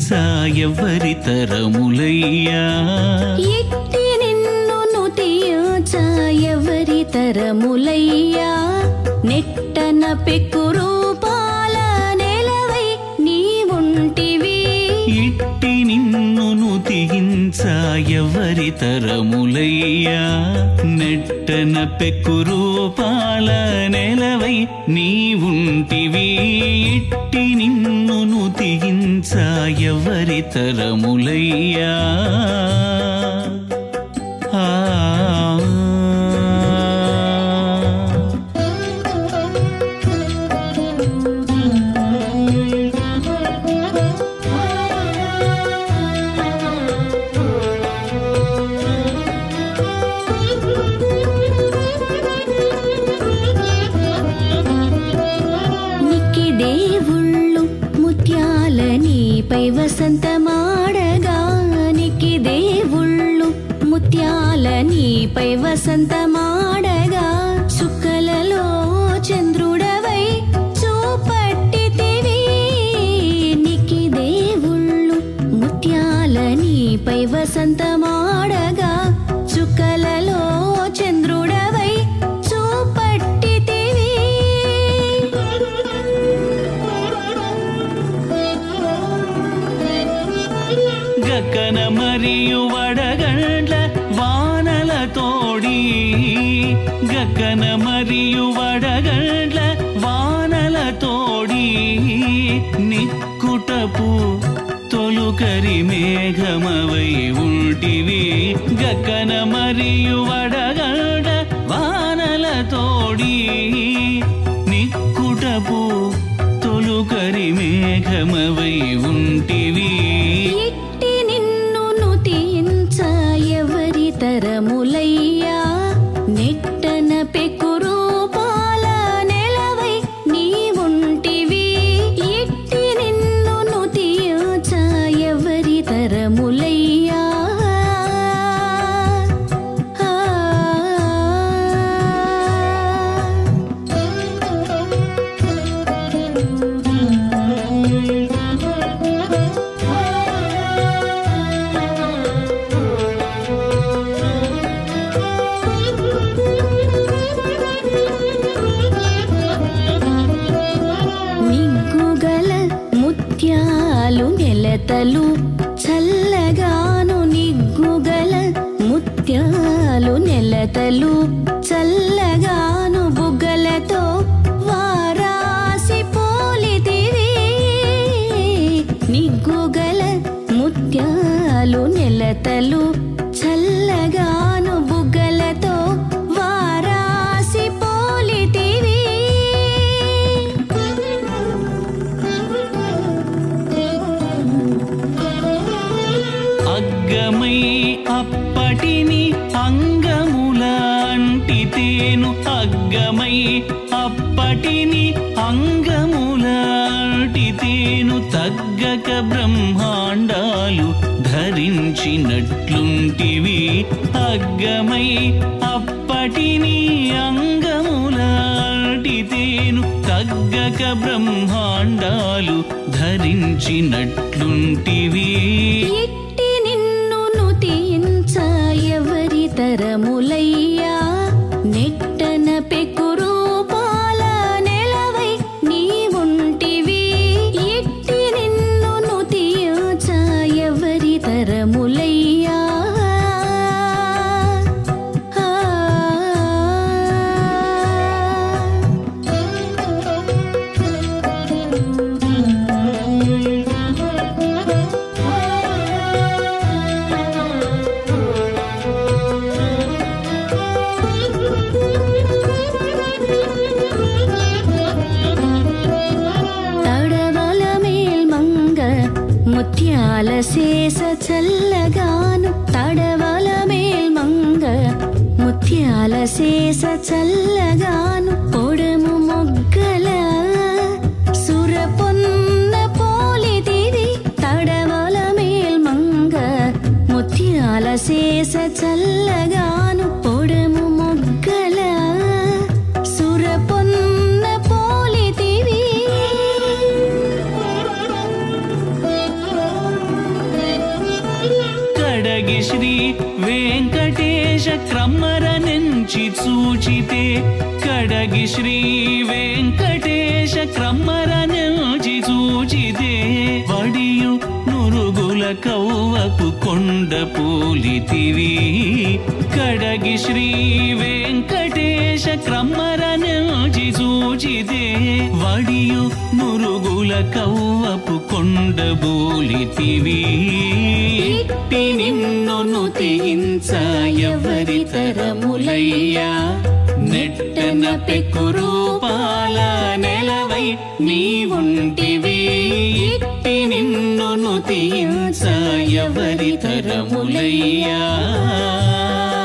ఎవరి తరములయ్యా ఎట్టి నిన్ను నుతియోచ ఎవరి తరములయ్యా నెట్టన పెక్కు రూపాల నెలవై నీవుంటివి ఇట్టి నిన్ను నుతియించ ఎవరి తరములయ్యా నెట్టన పెక్కు రూపాల నెలవై నీవుంటివి ఇట్టి నిన్ను నుతియించ ఎవరి తరములయ్యా వసంతమాడగానికి దేవుళ్ళు ముత్యాల నీపై వసంతమాడగా చుక్కలలో చంద్రుడవై చూపట్టితివి నికి దేవుళ్ళు ముత్యాల నీపై వసంతమాడగా చుక్కలలో చంద్రుడవై చూపట్టితివి గగన మరియు వడగండ్ల వానల తోడి గగన మరియు వడగండ్ల వానల తోడి నిక్కుటపు తొలుకరి మేఘమవై ఉంటివి గగన మరియు వడగండ్ల వానల తోడి నిక్కుటపు తొలుకరి మేఘమవై ఉంటివి తరములయ్యా నెట్టన పెక్కు రూపాల నెలవై నీవుంటివి ఎట్టి నిన్ను నుతియోచ ఎవరి తరములయ్యా నెలతలు చల్లగాను నిగ్గుగల ముత్యాలు నెలతలు చల్లగాను బుగ్గలతో వారాసి పోలితివి నిగ్గుగల ముత్యాలు నెలతలు చల్లగాను బుగ్గలతో వారాసి పోలితివి అగ్గమై అప్పటిని అంగముల అంటితేను అగ్గమై అప్పటిని అంగముల అంటితేను తగ్గక బ్రహ్మాండాలు ధరించినట్లుంటివి అగ్గమై అప్పటిని అంగముల అంటితేను తగ్గక బ్రహ్మాండాలు ధరించినట్లుంటివి ఎవరి తరములయ్యా నెట్టన పెక్కు రూపాల నెలవై నీవుంటివి ఎట్టి నిన్ను నుతియోచ ఎవరి తరములయ్యా ముత్యాల శేష చల్లగాను తడవల మేల్మంగ ముత్యాల శేష చల్లగాను పొడము మొగ్గల సురపొన్న పోలిదివి తడవల మేల్మంగ ముత్యాల శేష చల్లగాను పొడము మొగ్గల సురపొన్న పోలిదివి వెంకటేశ క్రమ్మర నుంచి చూచితే కడగి శ్రీ వెంకటేశ క్రమ్మర నుంచి చూచితే వడియు నురుగుల కవ్వపు కొండ పూలితివి కడగి శ్రీ వెంకటేశ క్రమ్మర నుంచి చూచితే వడియు నురుగుల కవ్వపు కొండ బూలితివి ఇట్టి నిన్ను నుతించ ఎవరి తరములయ్యా నెట్టన పెక్కు రూపాల నెలవై నీవుంటివి ఇట్టి నిన్ను నుతించ ఎవరి తరములయ్యా